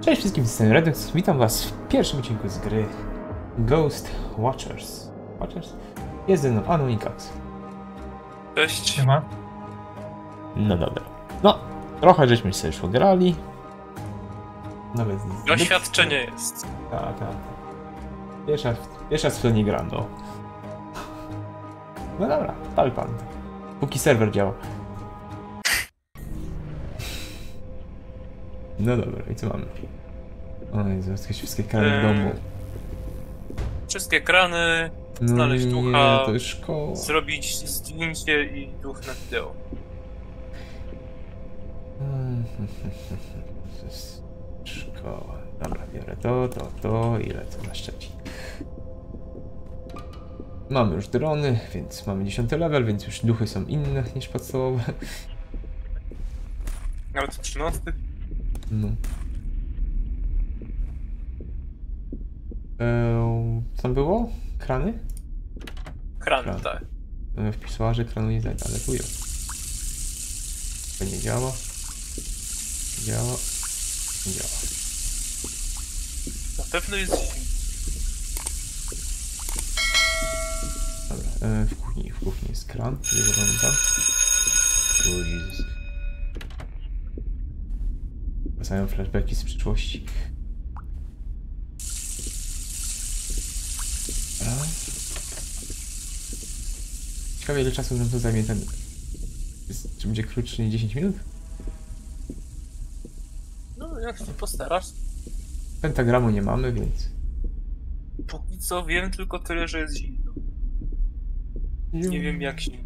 Cześć wszystkim, jestem Redex. Witam was w pierwszym odcinku z gry Ghost Watchers. Jest ze mną Anonikax. Cześć. Siema. No dobra. No, trochę żeśmy sobie już grali. Nawet Doświadczenie jest. Tak. Pierwszy raz w to nie gram, no. No dobra, pal pan. Póki serwer działa. No dobra, i co mamy? O Jezu, jakieś wszystkie krany w domu. Wszystkie krany, No znaleźć nie, ducha, to jest szkoła. zrobić zdjęcie i duch na wideo. To jest szkoła. Dobra, biorę to i lecę na Szczecin. Mamy już drony, więc mamy 10 level, więc już duchy są inne niż podstawowe. Nawet 13. No. Co tam było? Krany? Kran, Kran. tak. W pisuarze kranu nie znajdę, ale tu jest. To nie działa. Działa. Nie działa. Na pewno jest zimno. Dobra, w kuchni jest kran, nie pamiętam. O Jezus. Wracają flashbacki z przyszłości. Dobra. Ciekawe, ile czasu nam to zajmie ten... Czy będzie krótszy niż 10 minut? No, jak się postarasz. Pentagramu nie mamy, więc... Póki co wiem tylko tyle, że jest zimno. Nie wiem jak zimno.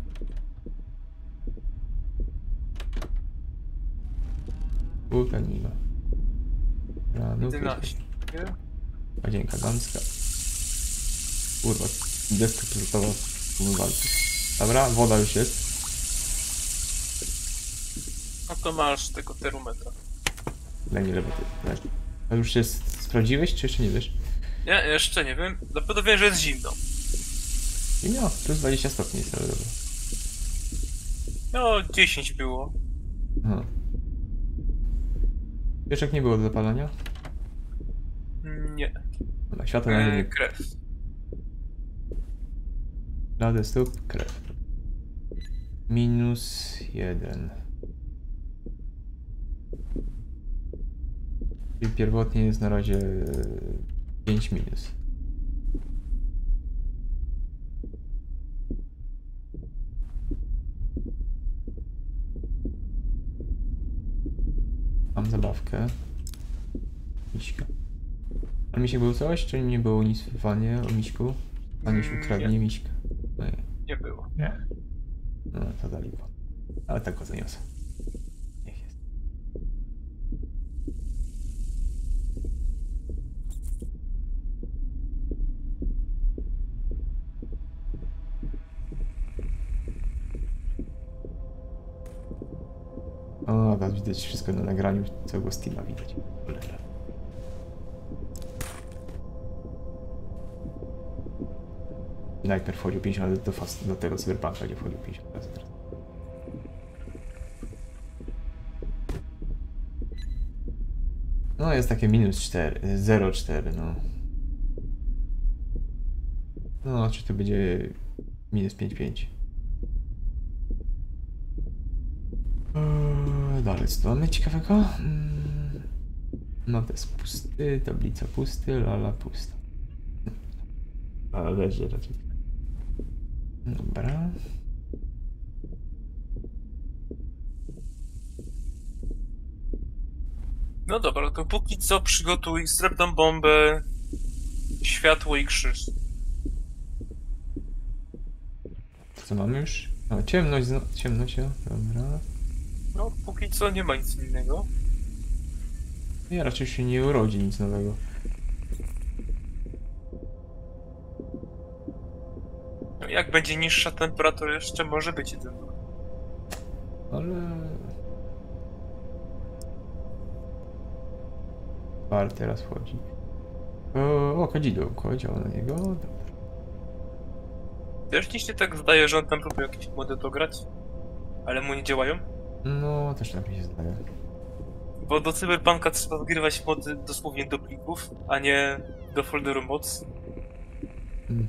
Kulka nie ma. Rano, 11. łazienka damska. Kurwa, deska prezentowa walki. Dobra, woda już jest. No to masz tego terometra. Dla mnie lewo ty. A już się sprawdziłeś, czy jeszcze nie wiesz? Nie, jeszcze nie wiem. Na pewno wiem, że jest zimno. I miał, plus 20 stopni jest ale dobra. No, 10 było. Aha. Pieczek nie było do zapalania? Nie. Dobra, światło na nie. Krew. Lade stóp, krew. -1. Czyli pierwotnie jest na razie 5 minus. Mam zabawkę. Miśka. A misiek był coś, czy nie było nic w wanie o miśku? Pan już ukradnie Nie. miśka. No, Nie było. Nie. no to zalipo. Ale tak go zaniosę. Niech jest. O, teraz widać wszystko na nagraniu, całego Steama widać. Cholera. Najpierw wchodził 50 razy do tego Cyberpunka, gdzie wchodził 50 razy teraz. No jest takie -4, 0,4 no. No, czy to będzie -5,5. Dalej, co tu mamy ciekawego? No to jest pusty, tablica pusty, lala pusta. Ale leży raczej. Dobra. No dobra, to póki co przygotuj srebrną bombę, światło i krzyż. Co mamy już? O, ciemność, ciemność, o, dobra. No, póki co nie ma nic innego. Ja raczej się nie urodzi nic nowego. No, jak będzie niższa temperatura, jeszcze może być jeden duch. Ale... Bar teraz wchodzi. O, kadzidełko, działa na niego. Dobra. Też ci się tak zdaje, że on tam próbuje jakieś mody dograć? Ale mu nie działają? No, też tak mi się zdaje. Bo do Cyberpunka trzeba wgrywać mody dosłownie do plików, a nie do folderu mods. Mhm.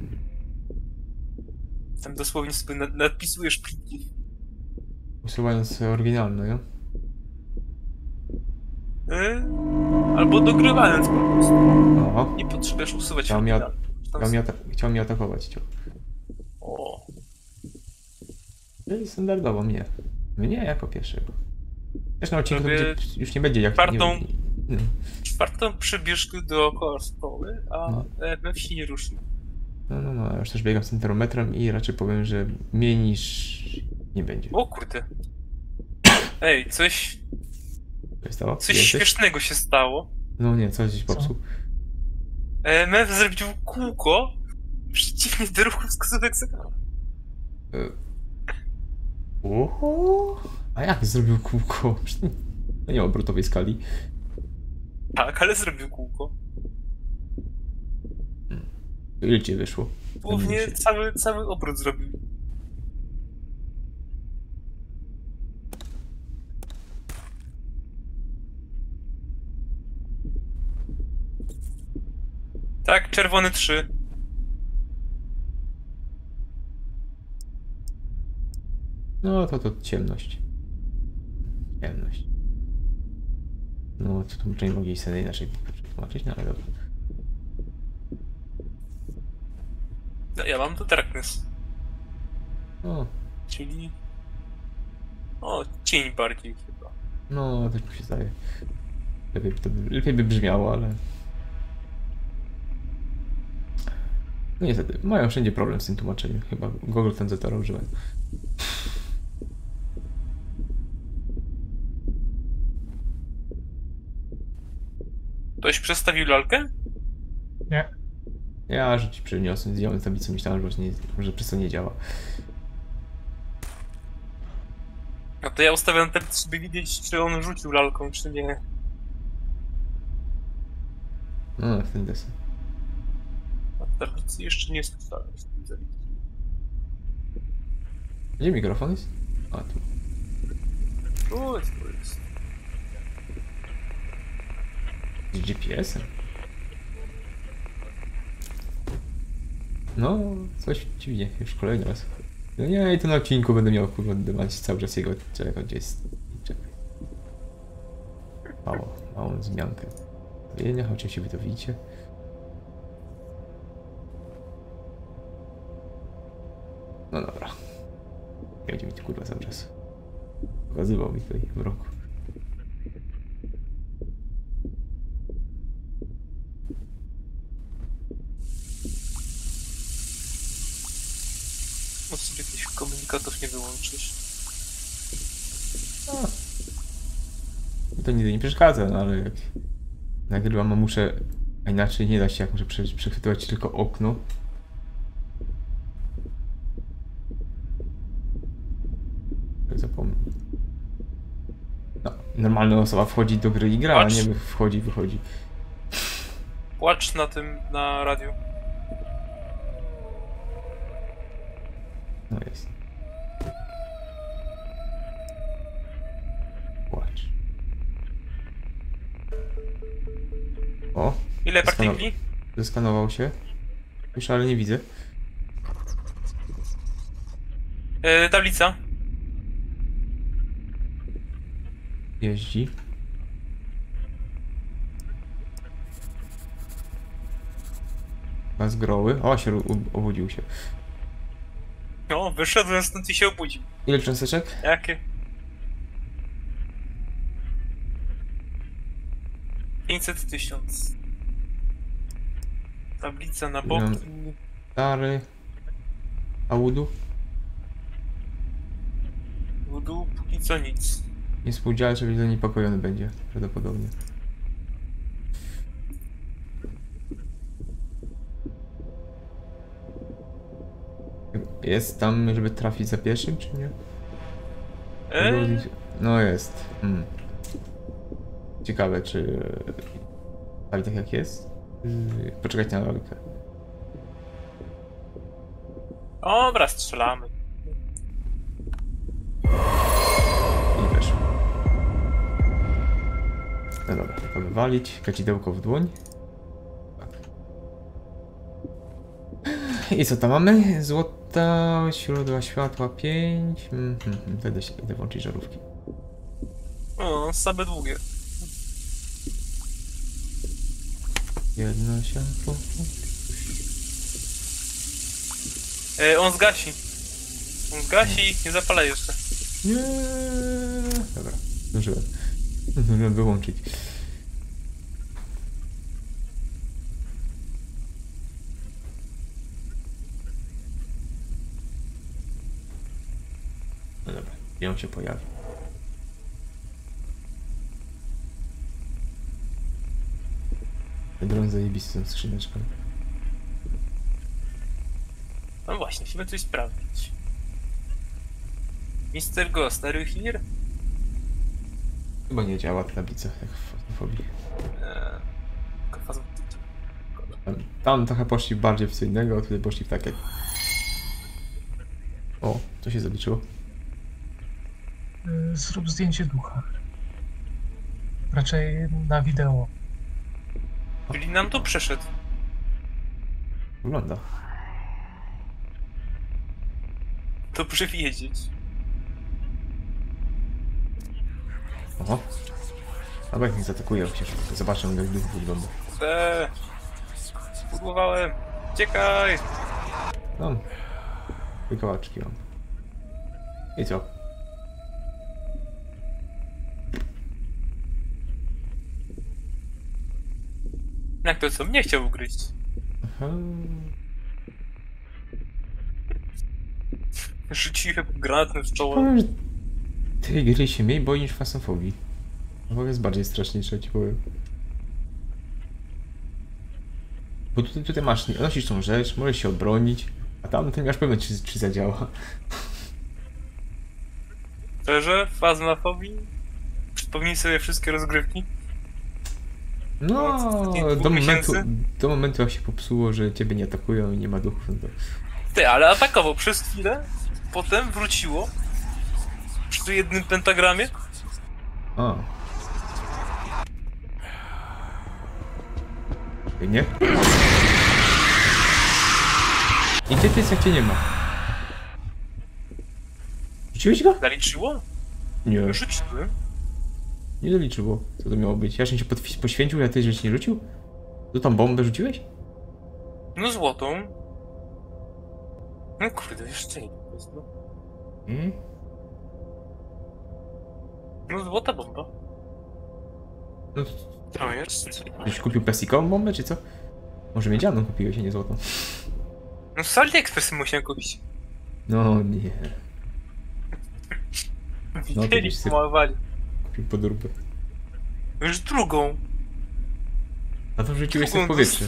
Tam dosłownie sobie nadpisujesz pliki. Usuwając oryginalne, nie? Albo dogrywając po prostu. O, Nie potrzebujesz usuwać Chciał mnie oryginalnych. chciał mnie atakować, O, Czyli standardowo mnie. Mnie jako pierwszego. Też na odcinku to Sobie już nie będzie jak... czwartą- Nie, czwartą przybieżkę dookoła szkoły, a No. EMF się nie ruszy. no, ja już też biegam z centrometrem i raczej powiem, że mniej niż nie będzie. O kurde. Ej, coś Co się stało? coś Jesteś? śmiesznego się stało. No nie, coś gdzieś popsuł. EMF zrobił kółko przeciwnie do ruchu wskazówek zegara. Oho. A jak zrobił kółko? No nie ma obrotowej skali. Tak, ale zrobił kółko. Ile ci wyszło? Głównie cały obrót zrobił. Tak, czerwony 3. No to ciemność. Ciemność. No to tu muszę nie mogli sobie inaczej przetłumaczyć, no ale dobra. No, ja mam to darkness, O, czyli... O, cień bardziej chyba. no też mi się zdaje. Lepiej by brzmiało, ale... No niestety, mają wszędzie problem z tym tłumaczeniem. Chyba Google Translatora użyłem. Ktoś przestawił lalkę? Nie. Ja że ci przyniosłem, zdjąłem tablicę, myślałem, że przez to nie działa. No to ja ustawiam tablicę, żeby widzieć, czy on rzucił lalką, czy nie. No, w ten deseń. A tablicy jeszcze nie słyszałem. Gdzie mikrofon jest? A, tu. Tu jest. Z GPS-em? No, coś dziwnie, już kolejny raz. No nie, i to na odcinku będę miał mać cały czas jego, czego gdzie jest. Czekaj. Małą zmiankę. Wienia, oczywiście wy to widzicie. No dobra. Będzie mi tu kurwa cały czas. Pokazywał mi tutaj w roku. No sobie jakichś komunikatów nie wyłączyć. To nigdy nie przeszkadza, no ale jak nagrywam, a muszę... A inaczej nie da się, jak muszę przechwytywać tylko okno. Tak zapomnę. No, normalna osoba wchodzi do gry i gra, a nie wchodzi, wychodzi. Płacz na tym, na radiu. No jest. Płacz. O, Ile partikli? zeskanował się. Już, ale nie widzę. Tablica. Jeździ. Gaz groły. O, obudził się. No, wyszedłem stąd i się obudził. Ile cząsteczek? Jakie? 500 000. Tablica na boki. Stary. A łudu? Wudu, póki co nic. Nie spółdzielę, że zaniepokojony będzie. Prawdopodobnie. Jest tam, żeby trafić za pierwszym, czy nie? No jest. Ciekawe, czy... Ale tak jak jest? Poczekać na lalkę. Dobra, strzelamy. I weszło. No dobra, to wywalić. Kadzidełko w dłoń. Tak. I co tam mamy? Złota, źródła światła 5. Idę włączyć żarówki. O, same długie. Jedno światło. On zgasi. On zgasi, nie zapalaj jeszcze. Nie. Dobra, zdążyłem. Zdążyłem wyłączyć. No dobra, gdzie on się pojawi? Dron zajebisty tą skrzyneczką. No właśnie, musimy coś sprawdzić. Mr. Ghost, are you here? Chyba nie działa tablica, jak w Fazmofobii. Tam trochę poszli bardziej w co innego, a tutaj poszli w takie. O, co się zaliczyło? Zrób zdjęcie ducha. Raczej na wideo. Czyli nam tu przeszedł. Wygląda. Dobrze wiedzieć. Oho. Albo jak mnie zaatakuje, zobaczę jak duch wygląda. Spudłowałem. Uciekaj! No. Wykołaczki mam. I co? Jak to co? Mnie chciał ugryźć. Aha. Rzuciłem granatem w czoło. Powiem, że tej gry się mniej boi niż Fasmofobii. No jest bardziej straszniejsza, ci powiem. Bo tutaj masz, nosisz tą rzecz, możesz się obronić, a tam ty masz pewność, czy zadziała. Szczerze, Phasmophobia? Przypomnij sobie wszystkie rozgrywki. No, Od miesięcy? do momentu jak się popsuło, że ciebie nie atakują i nie ma duchów, no to... Ty, ale atakował przez chwilę, potem wróciło. Przy jednym pentagramie. A. Nie? I gdzie ty jest, jak cię nie ma? Rzuciłeś go? Zaliczyło? Nie, Rzuciłem. nie zaliczyło. Co to miało być? Jaśń się poświęcił, a ty żeś nie rzucił? To tam bombę rzuciłeś? No złotą. No kurde, jeszcze nie. No, Hmm? no złota bomba. No, To jest. żeś kupił plastikową bombę, czy co? Może miedzianą kupiłeś, a nie złotą. No z AliExpress musiałem kupić. No nie. No to Widzieli, byś sobie pomalowali. kupił podróbę. Już drugą. A to wrzuciłeś sobie w Drugą powietrze.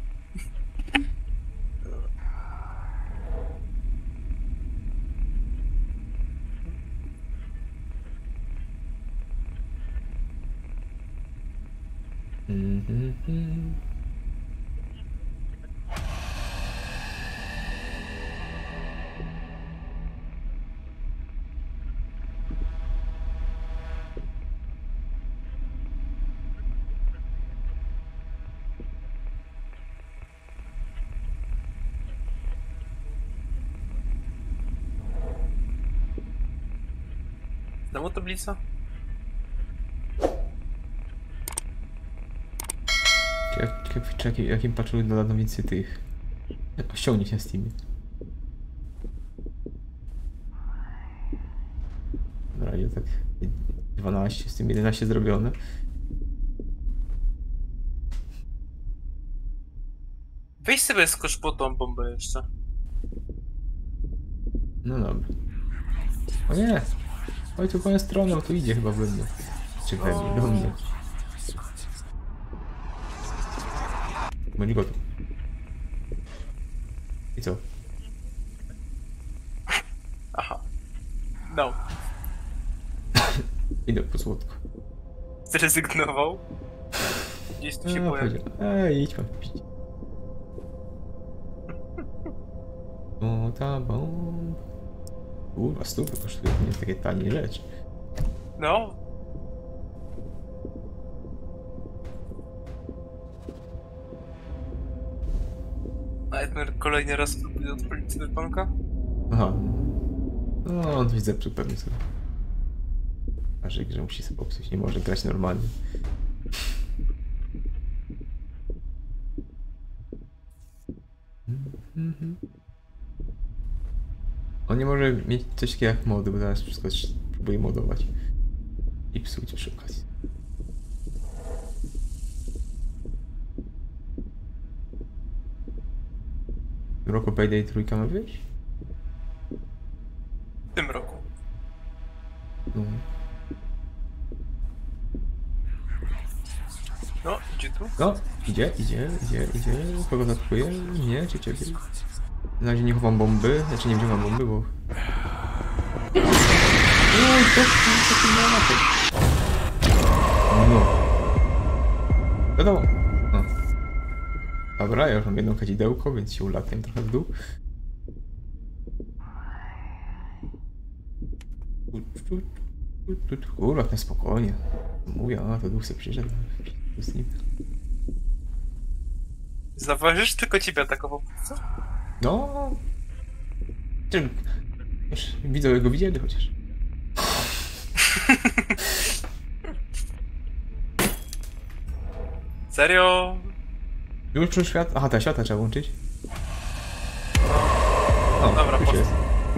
Znowu tablica? Jakim patrzył dodano więcej tych... Ściągnij się z Steamie. Dobra, jest tak 12, z tym 11 zrobione. Weź sobie skocz po tą bombę jeszcze. No dobra. O nie! Oj, tu moją stronę, tu idzie chyba we mnie. Czy we mnie, do mnie. Bądź gotów. I co? Aha. No. Idę po słodko. Zrezygnował. Gdzieś tu się pojawił. Idź pan pić. O, ta bomb. Kurwa, stópy kosztuje, nie jest takie tanie rzecz. No. kolejny raz próbuję odpalić Cyberpunka. Aha. No, on coś zepsuł pewnie sobie. A że musi sobie popsuć, nie może grać normalnie. On nie może mieć coś takiego jak mody, bo zaraz wszystko próbuje modować. I psuć przy okazji. W tym roku Payday 3 ma wyjść? W tym roku. No. No, idzie tu. No, idzie. Kogo zaatakuje? Nie, czy ciebie? Na razie nie chowam bomby, znaczy nie wziąłem bomby, bo... Oj, to no. Wiadomo. No. Dobra, ja już mam jedno kadzidełko, więc się ulatniam trochę w dół. Ulatnę spokojnie. Mówię, a to duch sobie przyszedł. Z nim. Zauważysz, tylko ciebie atakował. Co? No. Widzę go widzieli chociaż. Serio? Już czuł świat? Aha, ta świata trzeba łączyć. O, Dobra, już po... jest.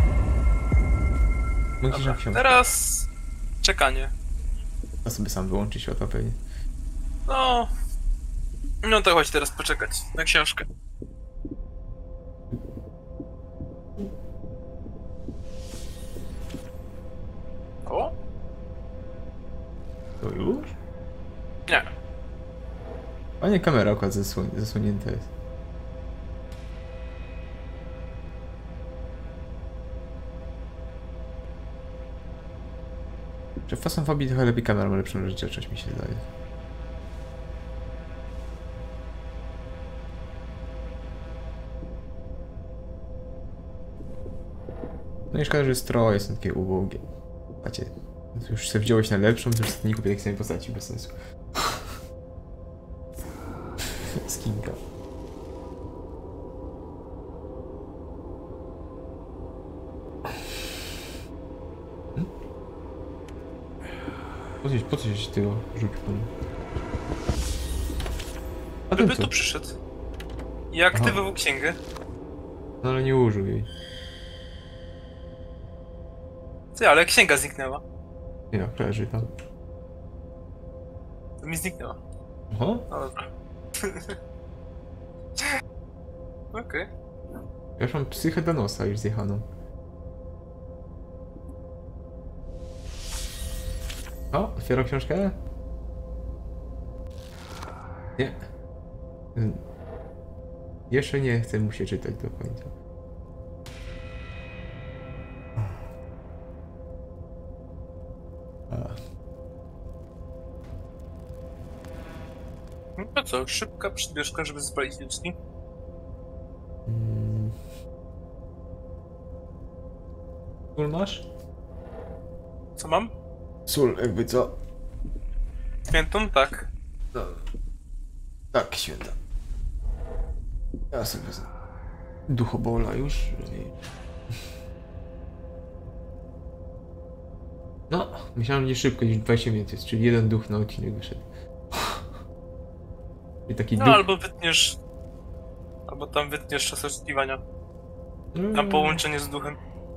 Musisz Dobra. na książkę. Teraz... czekanie. A sobie sam wyłączy światła pewnie. No... No to chodź teraz poczekać na książkę. O? To już? Nie. A nie, kamera akurat zasłonięta jest. Że w Fasmofobii trochę lepiej kamera ma lepszą rozdzielczość, mi się zdaje. No i szkoda, że stroje są takie ubogie. Macie, już sobie wziąłeś na lepszą, to już nie kupię jak samej postaci, bez sensu. Skinka. Po co się tego rzucił panu? A ten Żeby co? tu przyszedł. I aktywował księgę. No ale nie użył jej. Ty, ale księga zniknęła. Jak leży tam. To mi zniknęła. Aha. No dobra. Okej. Ja już mam psychę do nosa już zjechaną. O, otwieram książkę? Nie. Jeszcze nie chcę mu się czytać do końca. No to co, szybka przybieżka, żeby spalić liczki. Sól masz? Co mam? Sól, jakby co? Świętą? Tak. No. Tak, święta. Ja sobie wezmę. Duchobola już. No, myślałem, że nie szybko, niż 20 minut jest, czyli jeden duch na odcinek wyszedł. I taki No duch... albo wytniesz... Albo tam wytniesz czas oczekiwania. Na połączenie z duchem.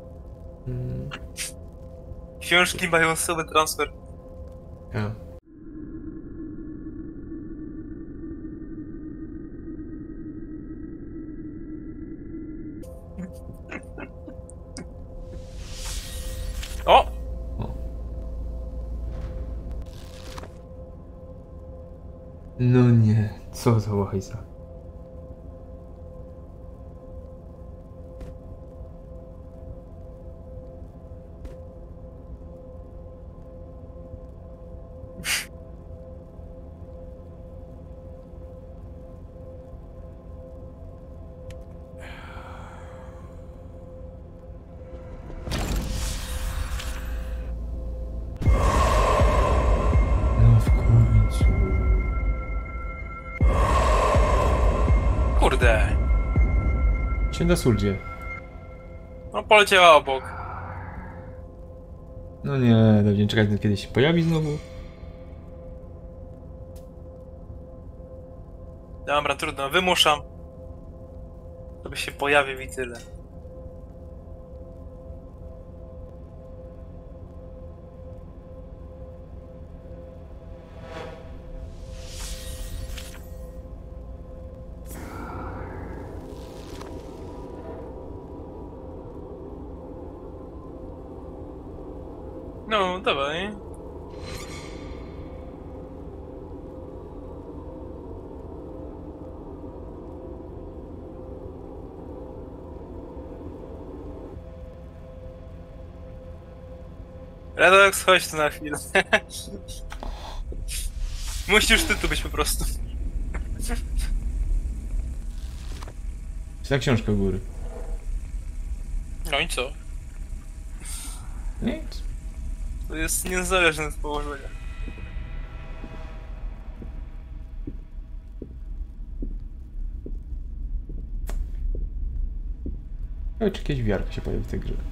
Książki mają sobie transfer. Ja. O! O. No nie, co za łajza. No w końcu. Kurde! Święta Suldzie. No poleciała obok. No nie, będziemy czekać, kiedy się pojawi znowu. Dobra, trudno, wymuszam. Żeby się pojawił i tyle. No, dawaj. Redox, chodź tu na chwilę. Musisz ty tu być po prostu. Jest ta książka u góry. No i co? Nic. To jest niezależne od położenia. Oj, czy jakieś wiarka się pojawi w tej grze.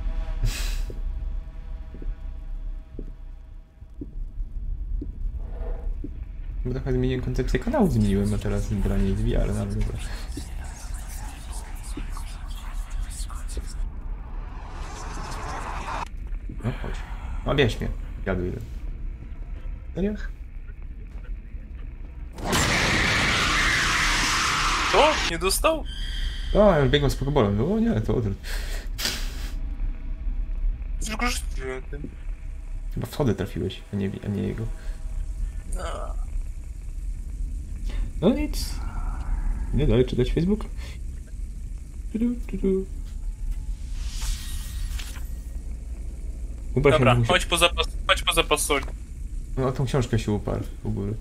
Bo trochę zmieniłem koncepcję kanału, zmieniłem, a teraz granie jest VR, no ale dobra. No chodź. No bierz mnie. Jadu jeden. Serio? To? Nie dostał? O, ja biegłem z pokebolem. No o nie, to odwrót. Tylko rzuciłem tym. Chyba w schody trafiłeś, a nie jego. No. No nic. Nie dalej czytać Facebook. Uparł Dobra, się, chodź po zapas soli. no tą książkę się uparł u góry.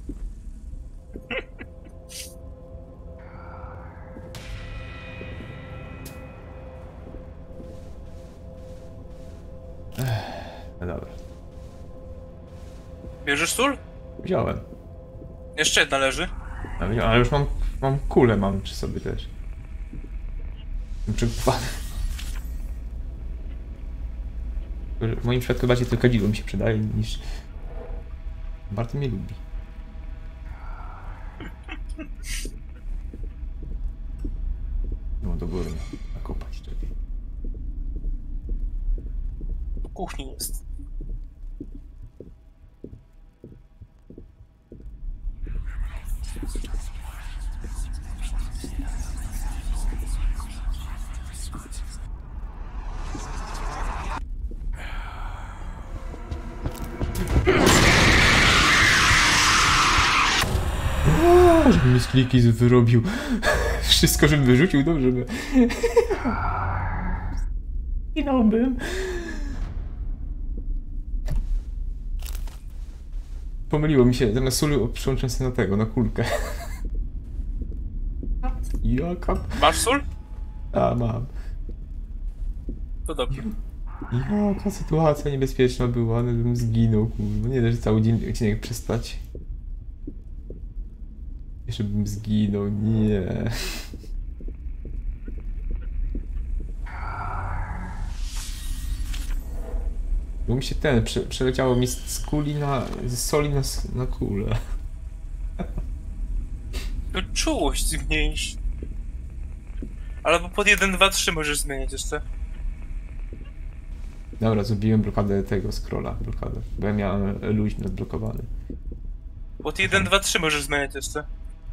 No dobra. Bierzesz sól? Wziąłem. Jeszcze jedna leży. Ale już mam kulę mam przy sobie też. Przygotowany. W moim przypadku bardziej to kadzidło mi się przydaje niż... Bardzo mnie lubi. No do góry nakopać czekaj. W kuchni jest. O, żeby mi skliki wyrobił. Wszystko, żebym wyrzucił, dobrze by. Zginąłbym. Pomyliło mi się, zamiast soli przyłączyłem sobie na tego, na kulkę. Jaka... Masz sól? A, mam. To dobrze. Jaka sytuacja niebezpieczna była, ale bym zginął, kurwa. Nie da się cały dzień odcinek przestać. Jeszcze bym zginął, nie. Bo mi się przeleciało mi z kuli z soli na kulę. No czułość zmniejsz. Albo pod 1, 2, 3 możesz zmieniać jeszcze. Dobra, zrobiłem blokadę tego scrolla, blokadę. Bo ja miałem luźny odblokowany. Pod 1, 2, 3 możesz zmieniać jeszcze.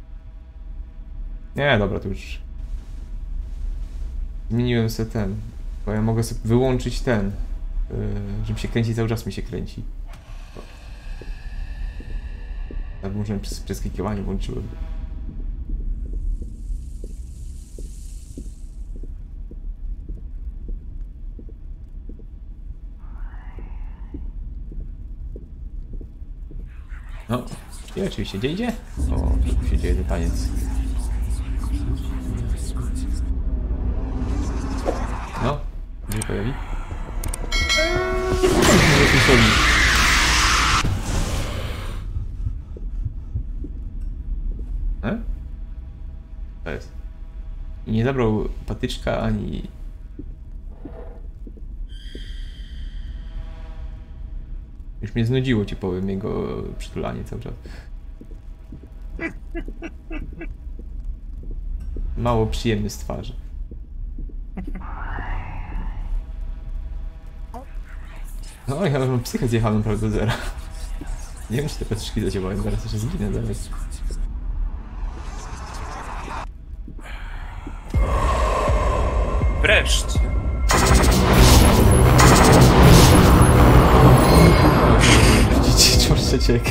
Nie, dobra, to już... Zmieniłem sobie ten, bo ja mogę sobie wyłączyć ten, żeby się kręci, cały czas mi się kręci. Tak może przez klikiewanie włączyłem. No, i oczywiście, gdzie idzie? O, tu się dzieje ten taniec. No, gdzie się pojawi? To jest. I nie zabrał patyczka ani... Już mnie znudziło, ci powiem, jego przytulanie cały czas. Mało przyjemny z twarzy. No, ja mam psychę zjechaną prawie do zera. Nie wiem, czy te patyczki zadziałają, zaraz jeszcze zginę zaraz. Wreszcie. Widzicie, czwarszeczek.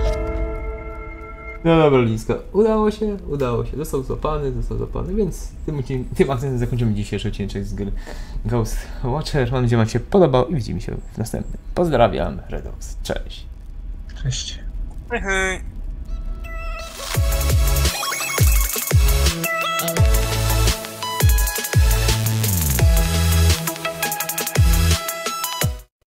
No dobra, Liska. Udało się. Został złapany, więc tym akcentem zakończymy dzisiejszy odcinek z gry Ghost Watcher. Mam nadzieję, że wam się podobał i widzimy się w następnym. Pozdrawiam, Redox. Cześć. Cześć. Hej, hej.